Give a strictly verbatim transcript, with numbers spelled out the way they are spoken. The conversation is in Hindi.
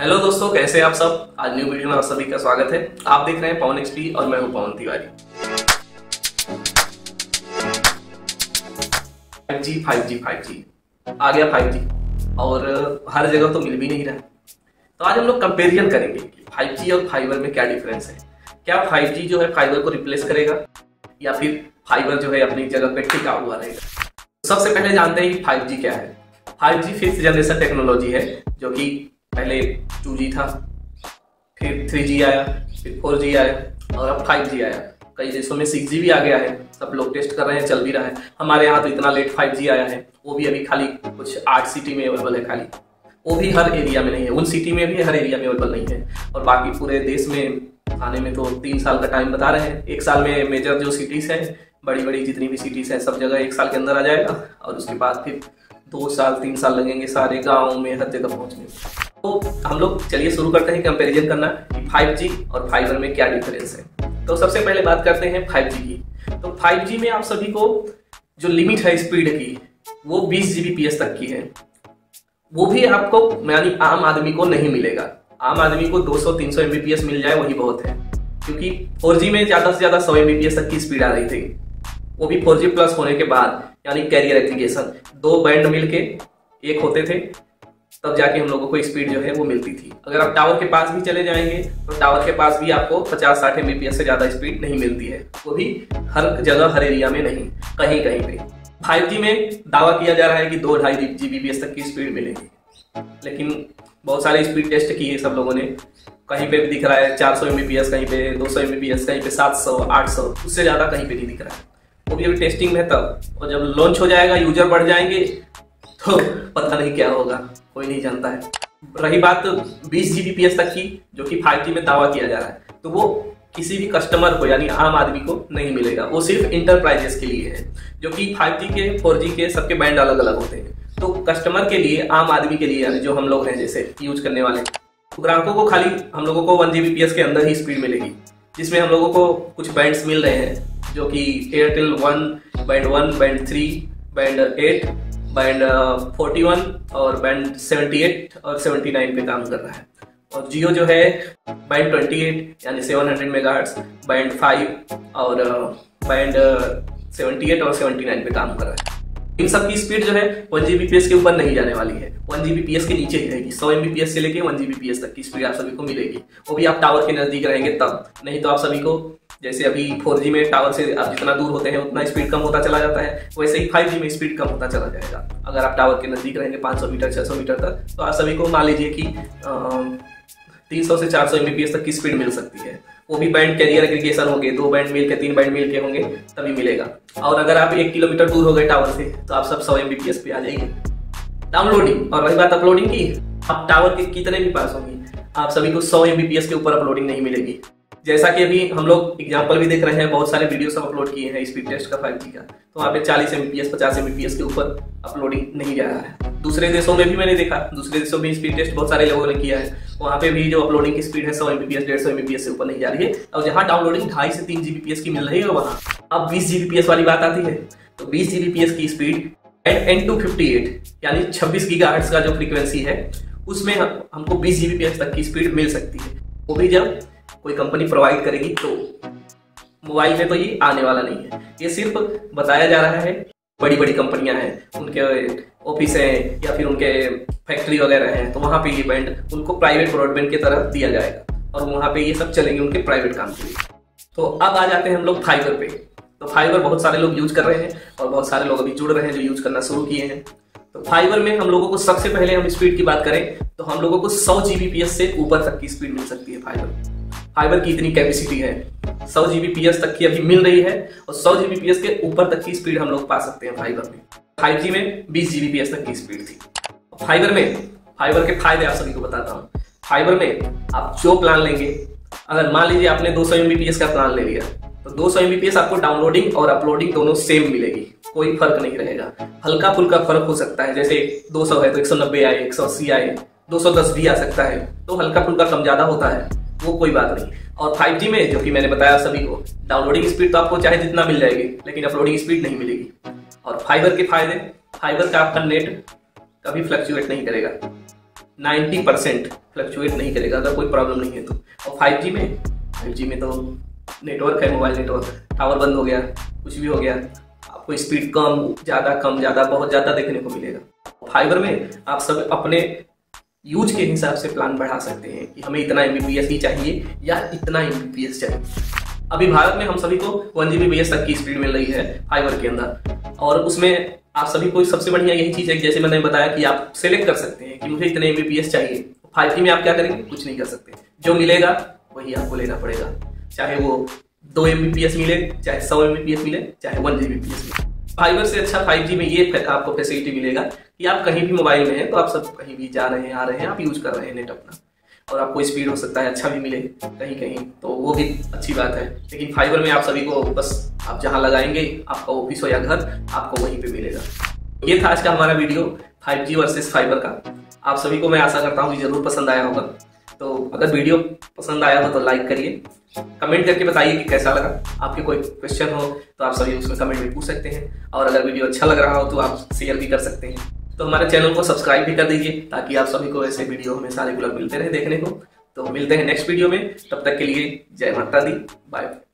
हेलो दोस्तों, कैसे हैं आप सब। आज न्यू वीडियो में आप सभी का स्वागत है। आप देख रहे हैं पवन एक्सपी और मैं हूं Pawan Tiwari. Five G five G five G आ गया फाइव जी और हर जगह तो मिल भी नहीं रहा। तो आज हम लोग कंपेरिजन करेंगे कि फाइव जी और फाइबर में क्या डिफरेंस है। क्या फाइव जी जो है फाइबर को रिप्लेस करेगा या फिर फाइबर जो है अपनी जगह पे टिका हुआ रहेगा। सबसे पहले जानते हैं कि फाइव जी क्या है। Five G fifth generation technology है, जो कि पहले टू जी था, फिर थ्री जी आया, फिर फोर जी आया और अब फाइव जी आया। कई देशों में सिक्स जी भी आ गया है, सब लोग टेस्ट कर रहे हैं, चल भी रहा है। हमारे यहाँ तो इतना लेट फाइव जी आया है, वो भी अभी खाली कुछ आठ सिटी में अवेलेबल है खाली, वो भी हर एरिया में नहीं है। उन सिटी में भी हर एरिया में अवेलेबल नहीं है और बाकी पूरे देश में आने में तो तीन साल का टाइम बता रहे हैं। एक साल में मेजर जो सिटीज हैं, बड़ी बड़ी जितनी भी सिटीज हैं, सब जगह एक साल के अंदर आ जाएगा और उसके बाद फिर दो साल तीन साल लगेंगे सारे गाँव में हर जगह पहुँचने। तो हम लोग चलिए शुरू करते हैं कंपैरिजन करना कि फाइव जी और फाइबर में क्या डिफरेंस है। तो सबसे पहले बात करते हैं फाइव जी की। तो फाइव जी में आप सभी को जो लिमिट है स्पीड की वो बीस जीबीपीएस तक की है। वो भी आपको यानी आम आदमी को नहीं मिलेगा। आम आदमी को दो सौ तीन सौ एमबीपीएस मिल जाए वही बहुत है, क्योंकि फोर जी में ज्यादा से ज्यादा सौ एमबीपीएस तक की स्पीड आ रही थी, वो भी फोर जी प्लस होने के बाद, यानी कैरियर एग्रीगेशन दो बैंड मिलके एक होते थे, तब जाके हम लोगों को स्पीड जो है वो मिलती थी। अगर आप टावर के पास भी चले जाएंगे तो टावर के पास भी आपको पचास साठ एमबीपीएस से ज्यादा स्पीड नहीं मिलती है, वो भी हर जगह हर एरिया में नहीं, कहीं कहीं पे। फाइव जी में दावा किया जा रहा है कि दो ढाई जीबीपीएस तक की स्पीड मिलेगी, लेकिन बहुत सारे स्पीड टेस्ट किए सब लोगों ने, कहीं पे भी दिख रहा है चार सौ एमबीपीएस, कहीं पे दो सौ एमबीपीएस, कहीं पे सात सौ आठ सौ, उससे ज्यादा कहीं पे नहीं दिख रहा है। वो भी अभी टेस्टिंग में तब, और जब लॉन्च हो जाएगा, यूजर बढ़ जाएंगे तो पता नहीं क्या होगा, कोई नहीं जानता है। रही बात बीस जीबीपीएस तक की, जो कि फाइव जी में दावा किया जा रहा है, तो वो किसी भी कस्टमर को यानी आम आदमी को नहीं मिलेगा। वो सिर्फ इंटरप्राइजेस के लिए है, जो कि फाइव जी के फोर जी के सबके बैंड अलग अलग होते हैं। तो कस्टमर के लिए, आम आदमी के लिए, जो हम लोग हैं जैसे यूज करने वाले, तो ग्राहकों को खाली हम लोगों को वन जीबीपीएस के अंदर ही स्पीड मिलेगी, जिसमें हम लोगों को कुछ बैंड्स मिल रहे हैं, जो कि Airtel one, band one, band three, band eight, band forty one और बैंड सेवेंटी एट और सेवेंटी नाइन पे काम कर रहा है। और जियो जो है बैंड ट्वेंटी एट यानी seven hundred megahertz, band five और बैंड सेवेंटी एट और सेवेंटी नाइन पे काम कर रहा है। इन सब की स्पीड जो है वन जीबीपीएस के ऊपर नहीं जाने वाली है, वन जीबीपीएस के नीचे ही रहेगी। सौ एमबीपीएस से लेके वन जीबीपीएस तक की स्पीड आप सभी को मिलेगी, वो भी आप टावर के नजदीक रहेंगे तब। नहीं तो आप सभी को, जैसे अभी फोर जी में टावर से आप जितना दूर होते हैं उतना स्पीड कम होता चला जाता है, वैसे ही फाइव जी में स्पीड कम होता चला जाएगा। अगर आप टावर के नजदीक रहेंगे पाँच सौ मीटर छह सौ मीटर तक, तो आप सभी को मान लीजिए कि तीन सौ से चार सौ एमबीपीएस तक की स्पीड मिल सकती है। वो भी बैंड कैरियर एग्रीगेशन होंगे, दो बैंड मिल के तीन बैंड मिल के होंगे तभी मिलेगा। और अगर आप एक किलोमीटर दूर हो गए टावर से, तो आप सब सौ एमबीपीएस पे आ जाएंगे। डाउनलोडिंग, और रही बात अपलोडिंग की, आप टावर के कितने भी पास होंगे, आप सभी को सौ एमबीपीएस के ऊपर अपलोडिंग नहीं मिलेगी। जैसा कि अभी हम लोग एग्जांपल भी देख रहे हैं, बहुत सारे वीडियो सब अपलोड किए हैं स्पीड टेस्ट का फाइव जी का, तो वहाँ पे चालीस एमबीपीएस पचास एमबीपीएस के ऊपर अपलोडिंग नहीं जा रहा है। दूसरे देशों में भी मैंने देखा, दूसरे देशों में स्पीड टेस्ट बहुत सारे लोगों ने किया है, वहाँ पे भी जो अपलोडिंग की स्पीड है सौ एमबीपीएस डेढ़ सौ एमबीपीएस से ऊपर नहीं जा रही है। और जहाँ डाउनलोडिंग ढाई से तीन जीबीपीएस की मिल रही है, वहाँ अब बीस जीबीपीएस वाली बात आती है, तो बीस जीबीपीएस की speed N two fifty eight यानी छब्बीस गीगाहर्ट्ज का जो फ्रीक्वेंसी है, उसमें हम, हमको बीस जीबीपीएस तक की स्पीड मिल सकती है। वो भी जब कोई कंपनी प्रोवाइड करेगी तो। मोबाइल में तो ये आने वाला नहीं है, ये सिर्फ बताया जा रहा है। बड़ी बड़ी कंपनियां हैं, उनके ऑफिस हैं या फिर उनके फैक्ट्री वगैरह हैं, तो वहां पे ये बैंड उनको प्राइवेट ब्रॉडबैंड की तरह दिया जाएगा और वहां पे ये सब चलेंगे उनके प्राइवेट काम के लिए। तो अब आ जाते हैं हम लोग फाइबर पे। तो फाइबर बहुत सारे लोग यूज कर रहे हैं और बहुत सारे लोग अभी जुड़ रहे हैं जो यूज करना शुरू किए हैं। तो फाइबर में हम लोगों को सबसे पहले हम स्पीड की बात करें तो हम लोगों को सौ जीबीपीएस से ऊपर तक की स्पीड मिल सकती है। फाइबर फाइबर की इतनी कैपेसिटी है, सौ जीबीपीएस तक की अभी मिल रही है और सौ जीबीपीएस के ऊपर तक की स्पीड हम लोग पा सकते हैं फाइबर में। फाइव जी में बीस जीबीपीएस तक की स्पीड थी। फाइबर में फाइबर के फायदे आप सभी को बताता हूँ। फाइबर में आप जो प्लान लेंगे, अगर मान लीजिए आपने दो सौ एमबीपीएस का प्लान ले लिया, तो दो सौ एमबीपीएस आपको डाउनलोडिंग और अपलोडिंग दोनों सेम मिलेगी, कोई फर्क नहीं रहेगा। हल्का फुल्का फर्क हो सकता है, जैसे दो सौ है तो एक सौ नब्बे आए, एक सौ अस्सी आए, दो सौ दस भी आ सकता है, तो हल्का फुल्का कम ज्यादा होता है, वो कोई बात नहीं। और फाइव जी में, जो कि मैंने बताया सभी को, डाउनलोडिंग स्पीड तो आपको चाहे जितना मिल जाएगी, लेकिन अपलोडिंग स्पीड नहीं मिलेगी। और फाइबर के फायदे, फाइबर का आपका नेट कभी फ्लक्चुएट नहीं करेगा, नब्बे परसेंट फ्लक्चुएट नहीं करेगा अगर कोई प्रॉब्लम नहीं है तो। और फाइव जी में फाइव जी में तो नेटवर्क है, मोबाइल नेटवर्क, टावर बंद हो गया, कुछ भी हो गया, आपको स्पीड कम ज़्यादा कम ज़्यादा बहुत ज़्यादा देखने को मिलेगा। फाइबर में आप सब अपने यूज के हिसाब से प्लान बढ़ा सकते हैं कि हमें इतना एमबीपीएस ही चाहिए या इतना एमबीपीएस चाहिए। अभी भारत में हम सभी को वन जीबीपीएस तक की स्पीड मिल रही है फाइबर के अंदर, और उसमें आप सभी को सबसे बढ़िया यही चीज़ है कि जैसे मैंने बताया कि आप सेलेक्ट कर सकते हैं कि मुझे इतने एमबीपीएस चाहिए। फाइव जी में आप क्या करेंगे, कुछ नहीं कर सकते, जो मिलेगा वही आपको लेना पड़ेगा, चाहे वो दो एमबीपीएस मिले, चाहे सौ एमबीपीएस मिले, चाहे वन जीबीपीएस मिले। फाइबर से अच्छा फाइव जी में ये आपको फैसिलिटी मिलेगा कि आप कहीं भी मोबाइल में हैं तो आप सब कहीं भी जा रहे हैं आ रहे हैं, आप यूज कर रहे हैं नेट अपना, और आपको स्पीड हो सकता है अच्छा भी मिले कहीं कहीं, तो वो भी अच्छी बात है। लेकिन फाइबर में आप सभी को बस आप जहां लगाएंगे आपका ऑफिस हो या घर, आपको वहीं पे मिलेगा। ये था आज का हमारा video five G versus fibre का। आप सभी को मैं आशा करता हूँ कि जरूर पसंद आया होगा। तो अगर वीडियो पसंद आया हो तो लाइक करिए, कमेंट करके बताइए कि कैसा लगा। आपके कोई क्वेश्चन हो तो आप सभी उसमें कमेंट में पूछ सकते हैं, और अगर वीडियो अच्छा लग रहा हो तो आप शेयर भी कर सकते हैं। तो हमारे चैनल को सब्सक्राइब भी कर दीजिए ताकि आप सभी को ऐसे वीडियो हमेशा रेगुलर मिलते रहे देखने को। तो मिलते हैं नेक्स्ट वीडियो में, तब तक के लिए जय माता दी, बाय।